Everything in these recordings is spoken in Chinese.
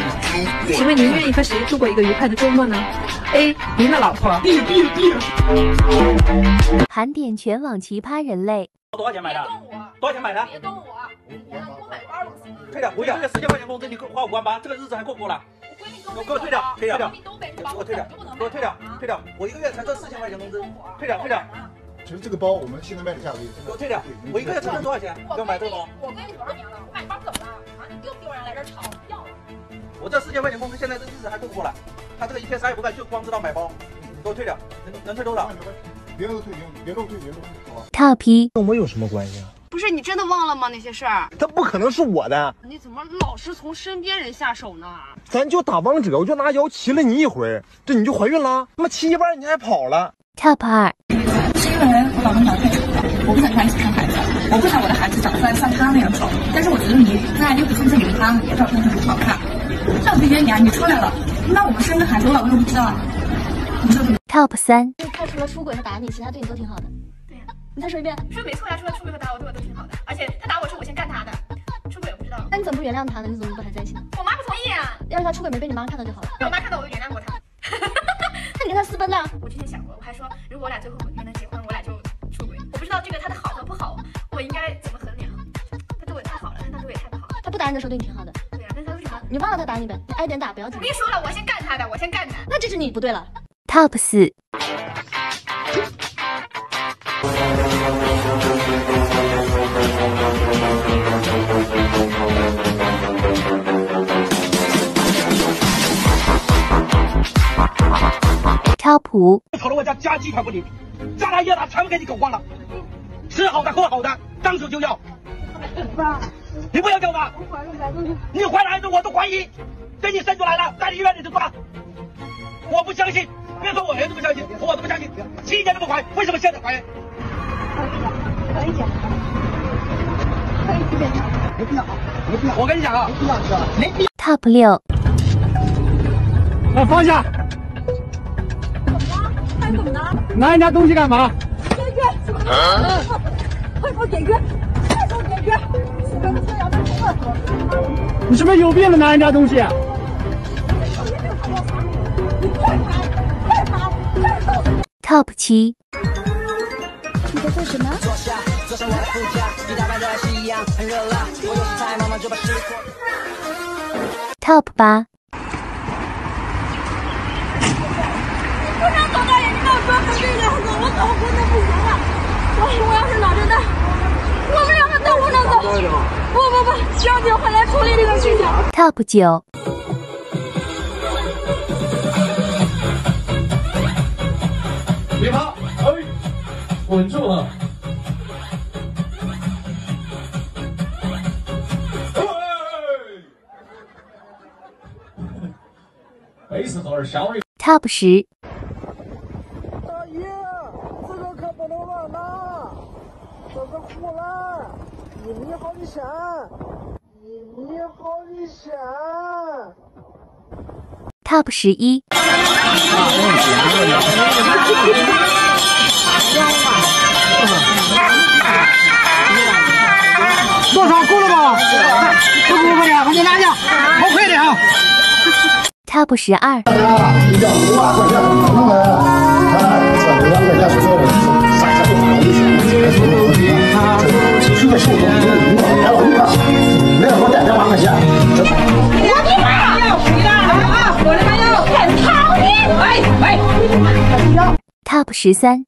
请问您愿意和谁度过一个愉快的周末呢 ？A. 您的老婆。B. 盘点全网奇葩人类。 多少钱买的？多少钱买的？ 别动我！我买包了。 退掉！我一个月1000块钱工资，你花5万8，这个日子还过不过了？我给我退掉！退掉！给我退掉！给我退掉！退掉！我一个月才挣4000块钱工资，退掉！退掉！ 其实这个包我们现在卖的价格也是。 给我退掉！我一个月才挣多少钱？给我买这个包。 我跟你多少年了？我买包怎么了？啊，你丢不丢人？来这吵？要了！ 我这4000块钱工资，现在这日子还过不过来？他这个一天啥也不干，就光知道买包，给我退掉！能退多少？ 别漏退，别漏退，好吧。 Top 1 跟我有什么关系啊？ 不是你真的忘了吗？那些事儿， 他不可能是我的。 你怎么老是从身边人下手呢？ 咱就打王者，我就拿腰骑了你一回，这你就怀孕了？他妈骑一半你还跑了。 Top 2 是因为我老公比较太丑了，我不想跟他一起生孩子，我不想我的孩子长出来像他那样丑。但是我觉得你在6个春天里他你的照片很好看，这样子1年你出来了，那我们生个孩子我老公又不知道啊。你说什么 Top 3 他除了出轨和打你，其他对你都挺好的。 对呀， 你再说一遍。 说没错呀，除了出轨和打我，对我都挺好的。而且他打我是我先干他的，出轨我不知道。 那你怎么不原谅他呢？你怎么不还在一起呢？ 我妈不同意啊。 要是他出轨没被你妈看到就好了。 被我妈看到我就原谅过他。 那你跟他私奔呢？ 我之前想过，我还说如果我俩最后没能结婚，我俩就出轨。我不知道这个他的好和不好，我应该怎么衡量？他对我太好了，但是他对我也太不好了。 他不打你的时候对你挺好的。 对呀，但是他为什么？ 你忘了他打你呗，你挨点打不要紧。 我跟你说了，我先干他的，我先干他。 那这是你不对了。 Top 4Top 5 跑了我家鸡腿不停，家大业大全部给你搞光了，吃好的喝好的，张手就要。你不要叫他，你怀了孩子我都怀疑，给你生出来了，在医院里头抓，我不相信，别说我儿子不相信，我都不相信，7年都不怀，为什么现在怀？ 可以检查，可以检查。 没必要，没必要。我跟你讲啊，没必要。 Top 6 放下。 怎么了？ 拿人家东西干嘛？ 解决！快给我解决！快给我解决！跟孙杨在厕所。 你是不是有病了？拿人家东西？ 你快跑！快跑！快跑 ！Top 7 你在做什么？Top 8 不能走大爷，你跟我说成这个样子，我走真的不行了。我要是脑震荡，我们2个都不能走。不，交警会来处理这个事情。 Top 9 别跑！哎，稳住了。背死多少小人 ！Top 10 大爷，这个可不能乱拿，这是护栏，一米好几钱，1米好几钱。 Top 11 多少够了吧？不够的，我就拿下，好快点啊！ Top 12 你要5万块钱能来啊？这5万块钱是多少？这个手动来了，没有给我带2万块钱。 我的妈！要回来啊！我的妈要很操你！喂！ Top 13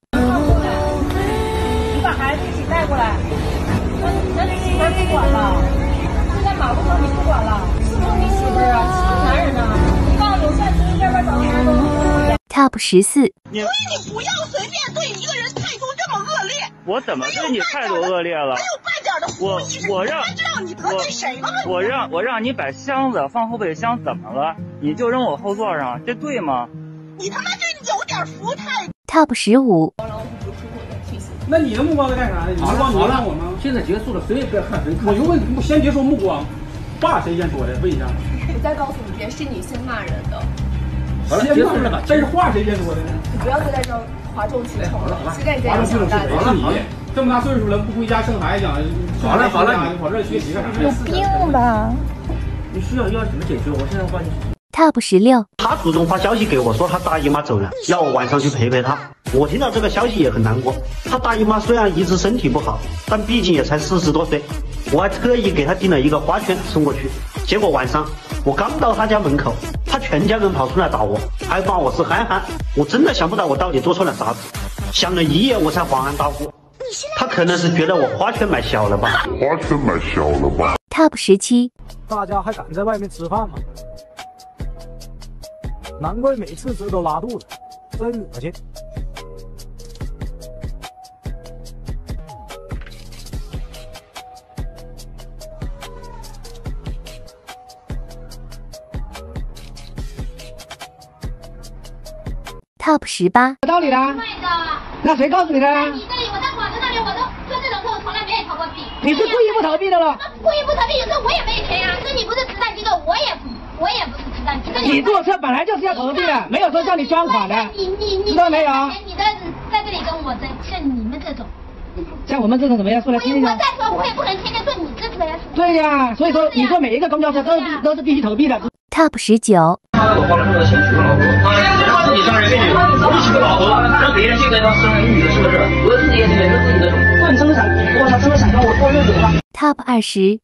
你把孩子一起带过来，那你媳妇儿不管了，就在马路上你不管了，是不是你媳妇儿啊？是不是男人呢？你告诉我，现在从这边找个男人。 Top 14 所以你不要随便对一个人态度这么恶劣。 我怎么对你态度恶劣了？ 没有半点的故意， 我让知道你得罪谁了吗？ 我让你把箱子放后备箱，怎么了？你就扔我后座上，这对吗？ 你他妈就有点服态。 Top 15。 那你的目光在干啥呢？你目光你让我吗？现在结束了，谁也不要看谁。我就问，先别说目光，话谁先说的？问一下。 我再告诉你一遍，是你先骂人的。 好了，结束了吧？但是话谁先说的呢？ 你不要再在这哗众取宠了。现在你在哗众取宠是谁？是你好了， 这么大岁数了，不回家生孩子，讲好了，你跑这学习干啥？ 有病吧？ 你需要怎么解决？我现在帮你。 Top 16。 他主动发消息给我说他大姨妈走了，要我晚上去陪陪他。我听到这个消息也很难过。他大姨妈虽然一直身体不好，但毕竟也才40多岁。我还特意给他订了一个花圈送过去。结果晚上我刚到他家门口，他全家人跑出来打我，还骂我是憨憨。我真的想不到我到底做错了啥子，想了一夜我才恍然大悟。他可能是觉得我花圈买小了吧？ 花圈买小了吧 ？Top 17。 大家还敢在外面吃饭吗？难怪每次吃都拉肚子，真恶心。 Top 18。 有道理的。那谁告诉你的？ 你这里，我在广州那里，我都做这种事，我从来没有逃过币。 你是故意不逃避的了？ 故意不逃避，有时候我也没钱呀。这你不是慈善机构，我也不是慈善机构。 你坐车本来就是要投币的，没有说叫你捐款的。 你知道没有？ 你的在这里跟我争，像你们这种。 像我们这种怎么样？说来听听。 我再说，我也不能天天坐你这车呀。 对呀，所以说你坐每一个公交车都是必须投币的。 Top 19。 他有方面的情绪和老婆，他自己伤人为女，不娶个老婆，让别人去跟他生儿育女，是不是？我自己也是忍着自己的。那你真的想，我操，真的想跟我过日子吗 ？Top 20。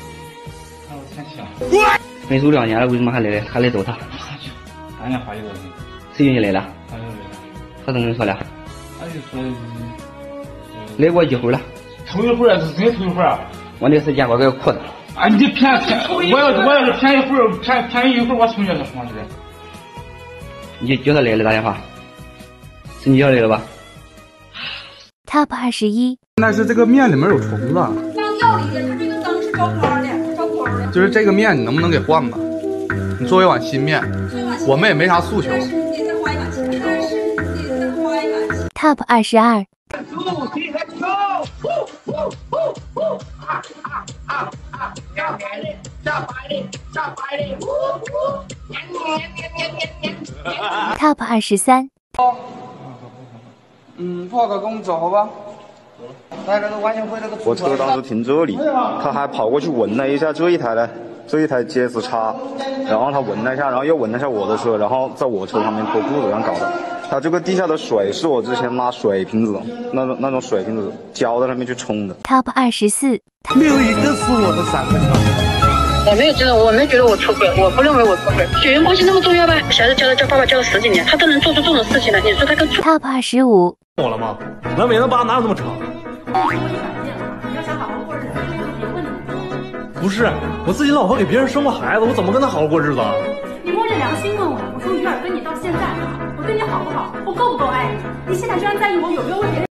没走2年了，为什么还来？还来找他俺也怀疑我。 谁叫你来的？他怎么跟你说的？他就说来过一会儿了。 头一会儿是真头一会儿。 我那时间我给裤子。 啊！你骗！我要是骗一会儿，骗一会儿，我同学是什么人？ 你叫他来了打电话，是你叫来了吧 ？Top 21。 但是这个面里面有虫子。 当料理的，它这个灯是招光的，招光的。 就是这个面，你能不能给换吧？你做一碗新面，我们也没啥诉求。 你再花一碗新面。 Top 22。Top 23。 破个工走吧。 我车当时停这里，他还跑过去闻了一下这一台的这一台 GS-X， 然后他闻了一下，然后又闻了一下我的车，然后在我车旁边脱裤子这样搞的。他这个地下的水是我之前拿水瓶子那种水瓶子浇在上面去冲的。 Top 24。 没有一个是我的3分钟。 我没有觉得我出轨，我不认为我出轨。血缘关系那么重要吗？小孩子叫爸爸叫了10几年，他都能做出这种事情来，你说他跟 Top 25。 我了吗？南北能扒哪有这么扯？不是，我自己老婆给别人生过孩子，我怎么跟她好好过日子啊？ 你摸着良心问我，我从鱼饵跟你到现在，我对你好不好？我够不够爱你？你现在居然在意我有没有为别人